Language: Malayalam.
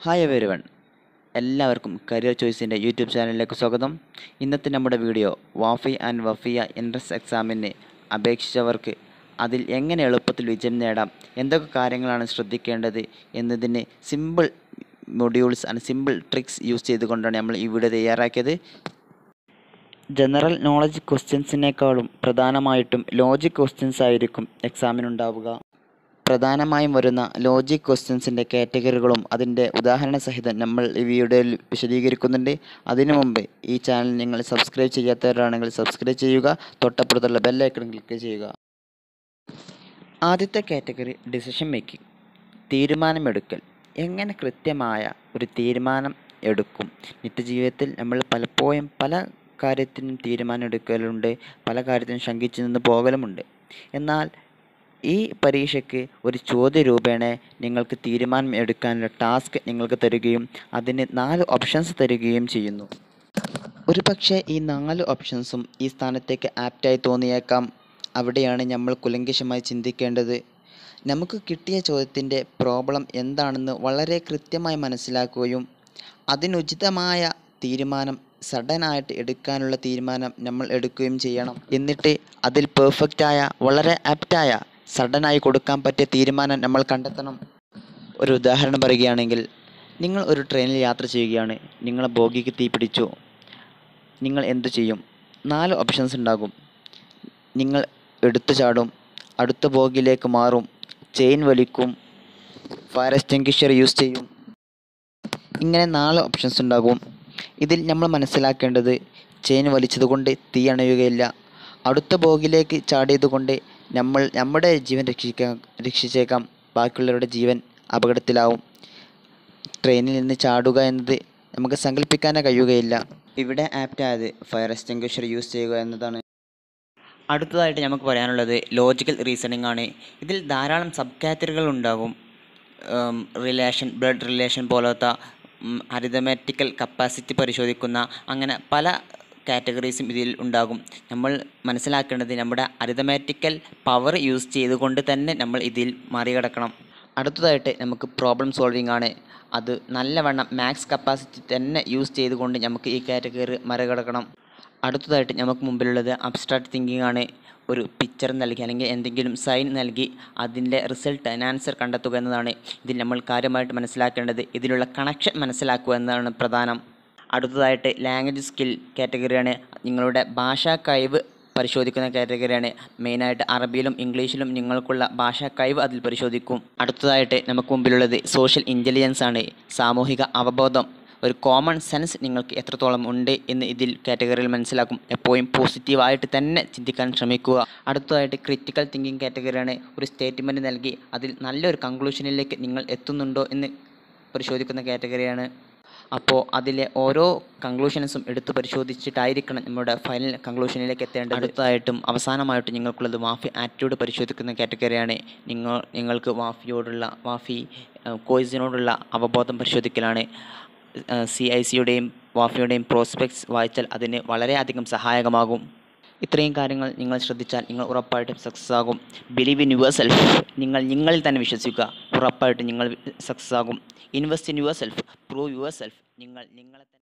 ഹായ് എവരിവൺ, എല്ലാവർക്കും കരിയർ ചോയ്സിൻ്റെ യൂട്യൂബ് ചാനലിലേക്ക് സ്വാഗതം. ഇന്നത്തെ നമ്മുടെ video Wafy and Wafiyya entrance എക്സാമിന് അപേക്ഷിച്ചവർക്ക് അതിൽ എങ്ങനെ എളുപ്പത്തിൽ വിജയം നേടാം, എന്തൊക്കെ കാര്യങ്ങളാണ് ശ്രദ്ധിക്കേണ്ടത് എന്നതിന് simple modules and simple tricks use ചെയ്തുകൊണ്ടാണ് നമ്മൾ ഈ വീഡിയോ തയ്യാറാക്കിയത്. ജനറൽ നോളജ് ക്വസ്റ്റ്യൻസിനേക്കാളും പ്രധാനമായിട്ടും ലോജിക് ക്വസ്റ്റ്യൻസ് ആയിരിക്കും എക്സാമിനുണ്ടാവുക. പ്രധാനമായും വരുന്ന ലോജിക് ക്വസ്റ്റ്യൻസിൻ്റെ കാറ്റഗറികളും അതിൻ്റെ ഉദാഹരണ സഹിതം നമ്മൾ ഈ വീഡിയോയിൽ വിശദീകരിക്കുന്നുണ്ട്. അതിനു മുമ്പ് ഈ ചാനൽ നിങ്ങൾ സബ്സ്ക്രൈബ് ചെയ്യാത്തവരാണെങ്കിൽ സബ്സ്ക്രൈബ് ചെയ്യുക, തൊട്ടപ്പുറത്തുള്ള ബെല്ലൈക്കൺ ക്ലിക്ക് ചെയ്യുക. ആദ്യത്തെ കാറ്റഗറി ഡിസിഷൻ മേക്കിംഗ്, തീരുമാനമെടുക്കൽ. എങ്ങനെ കൃത്യമായ ഒരു തീരുമാനം എടുക്കും? നിത്യജീവിതത്തിൽ നമ്മൾ പലപ്പോഴും പല കാര്യത്തിനും തീരുമാനം എടുക്കലുണ്ട്, പല കാര്യത്തിനും ശങ്കിച്ചു നിന്ന് പോകലുമുണ്ട്. എന്നാൽ ഈ പരീക്ഷയ്ക്ക് ഒരു ചോദ്യരൂപേണ നിങ്ങൾക്ക് തീരുമാനം എടുക്കാനുള്ള ടാസ്ക് നിങ്ങൾക്ക് തരികയും അതിന് 4 ഓപ്ഷൻസ് തരികയും ചെയ്യുന്നു. ഒരു പക്ഷേ ഈ 4 ഓപ്ഷൻസും ഈ സ്ഥാനത്തേക്ക് ആപ്റ്റായി തോന്നിയേക്കാം. അവിടെയാണ് നമ്മൾ കുലങ്കഷമായി ചിന്തിക്കേണ്ടത്. നമുക്ക് കിട്ടിയ ചോദ്യത്തിൻ്റെ പ്രോബ്ലം എന്താണെന്ന് വളരെ കൃത്യമായി മനസ്സിലാക്കുകയും അതിനുചിതമായ തീരുമാനം സഡനായിട്ട് എടുക്കാനുള്ള തീരുമാനം നമ്മൾ എടുക്കുകയും ചെയ്യണം. എന്നിട്ട് അതിൽ പെർഫെക്റ്റായ, വളരെ ആപ്റ്റായ, സഡനായി കൊടുക്കാൻ പറ്റിയ തീരുമാനം നമ്മൾ കണ്ടെത്തണം. ഒരു ഉദാഹരണം പറയുകയാണെങ്കിൽ, നിങ്ങൾ ഒരു ട്രെയിനിൽ യാത്ര ചെയ്യുകയാണ്, നിങ്ങളെ ബോഗിക്ക് തീ പിടിച്ചു. നിങ്ങൾ എന്തു ചെയ്യും? 4 ഓപ്ഷൻസ് ഉണ്ടാകും. നിങ്ങൾ എടുത്തു ചാടും, അടുത്ത ബോഗിയിലേക്ക് മാറും, ചെയിൻ വലിക്കും, ഫയർ എക്സ്റ്റിംഗ്വിഷർ യൂസ് ചെയ്യും. ഇങ്ങനെ 4 ഓപ്ഷൻസ് ഉണ്ടാകും. ഇതിൽ നമ്മൾ മനസ്സിലാക്കേണ്ടത്, ചെയിൻ വലിച്ചതുകൊണ്ട് തീ അണയുകയില്ല. അടുത്ത ബോഗിലേക്ക് ചാടിയതുകൊണ്ട് നമ്മുടെ ജീവൻ രക്ഷിച്ചേക്കാം, ബാക്കിയുള്ളവരുടെ ജീവൻ അപകടത്തിലാവും. ട്രെയിനിൽ നിന്ന് ചാടുക എന്നത് നമുക്ക് സങ്കല്പിക്കാനേ കഴിയുകയില്ല. ഇവിടെ ആപ്റ്റായത് ഫയർ എക്സ്റ്റിംഗ്വിഷർ യൂസ് ചെയ്യുക എന്നതാണ്. അടുത്തതായിട്ട് നമുക്ക് പറയാനുള്ളത് ലോജിക്കൽ റീസണിംഗ് ആണ്. ഇതിൽ ധാരാളം സബ് കാറ്റഗറികൾ ഉണ്ടാകും. റിലേഷൻ, ബ്ലഡ് റിലേഷൻ പോലത്തെ അരിതമാറ്റിക്കൽ കപ്പാസിറ്റി പരിശോധിക്കുന്ന അങ്ങനെ പല കാറ്റഗറീസും ഇതിൽ ഉണ്ടാകും. നമ്മൾ മനസ്സിലാക്കേണ്ടത്, നമ്മുടെ അരിതമാറ്റിക്കൽ പവർ യൂസ് ചെയ്തുകൊണ്ട് തന്നെ നമ്മൾ ഇതിൽ മറികടക്കണം. അടുത്തതായിട്ട് നമുക്ക് പ്രോബ്ലം സോൾവിംഗ് ആണ്. അത് നല്ലവണ്ണം മാക്സ് കപ്പാസിറ്റി തന്നെ യൂസ് ചെയ്തുകൊണ്ട് നമുക്ക് ഈ കാറ്റഗറി മറികടക്കണം. അടുത്തതായിട്ട് നമുക്ക് മുമ്പിലുള്ളത് അബ്സ്ട്രാക്റ്റ് തിങ്കിങ് ആണ്. ഒരു പിക്ചർ നൽകി അല്ലെങ്കിൽ എന്തെങ്കിലും സൈൻ നൽകി അതിൻ്റെ റിസൾട്ട് ആൻസർ കണ്ടെത്തുക എന്നതാണ്. ഇതിൽ നമ്മൾ കാര്യമായിട്ട് മനസ്സിലാക്കേണ്ടത് ഇതിലുള്ള കണക്ഷൻ മനസ്സിലാക്കുക എന്നതാണ് പ്രധാനം. അടുത്തതായിട്ട് ലാംഗ്വേജ് സ്കിൽ കാറ്റഗറിയാണ്. നിങ്ങളുടെ ഭാഷാ കഴിവ് പരിശോധിക്കുന്ന കാറ്റഗറിയാണ്. മെയിനായിട്ട് അറബിയിലും ഇംഗ്ലീഷിലും നിങ്ങൾക്കുള്ള ഭാഷാ കഴിവ് അതിൽ പരിശോധിക്കും. അടുത്തതായിട്ട് നമുക്ക് മുമ്പിലുള്ളത് സോഷ്യൽ ഇൻ്റലിജൻസ് ആണ്. സാമൂഹിക അവബോധം, ഒരു കോമൺ സെൻസ് നിങ്ങൾക്ക് എത്രത്തോളം ഉണ്ട് എന്ന് ഇതിൽ കാറ്റഗറിയിൽ മനസ്സിലാക്കും. എപ്പോഴും പോസിറ്റീവായിട്ട് തന്നെ ചിന്തിക്കാൻ ശ്രമിക്കുക. അടുത്തതായിട്ട് ക്രിറ്റിക്കൽ തിങ്കിങ് കാറ്റഗറിയാണ്. ഒരു സ്റ്റേറ്റ്മെൻറ്റ് നൽകി അതിൽ നല്ലൊരു കൺക്ലൂഷനിലേക്ക് നിങ്ങൾ എത്തുന്നുണ്ടോ എന്ന് പരിശോധിക്കുന്ന കാറ്റഗറിയാണ്. അപ്പോൾ അതിലെ ഓരോ കൺക്ലൂഷൻസും എടുത്ത് പരിശോധിച്ചിട്ടായിരിക്കണം നമ്മുടെ ഫൈനൽ കൺക്ലൂഷനിലേക്ക് എത്തേണ്ടത്. അടുത്തതായിട്ടും അവസാനമായിട്ടും നിങ്ങൾക്കുള്ളത് വാഫി ആറ്റിറ്റ്യൂഡ് പരിശോധിക്കുന്ന കാറ്റഗറിയാണ്. നിങ്ങൾക്ക് വാഫി കോഴ്സിനോടുള്ള അവബോധം പരിശോധിക്കലാണ്. CICയുടെയും വാഫിയുടെയും പ്രോസ്പെക്ട്സ് വായിച്ചാൽ അതിന് വളരെയധികം സഹായകമാകും. ഇത്രയും കാര്യങ്ങൾ നിങ്ങൾ ശ്രദ്ധിച്ചാൽ നിങ്ങൾ ഉറപ്പായിട്ടും സക്സസ് ആകും. Believe in yourself. നിങ്ങളിൽ തന്നെ വിശ്വസിക്കുക, ഉറപ്പായിട്ടും നിങ്ങൾ സക്സസ് ആകും. Invest in yourself, prove yourself. നിങ്ങളെ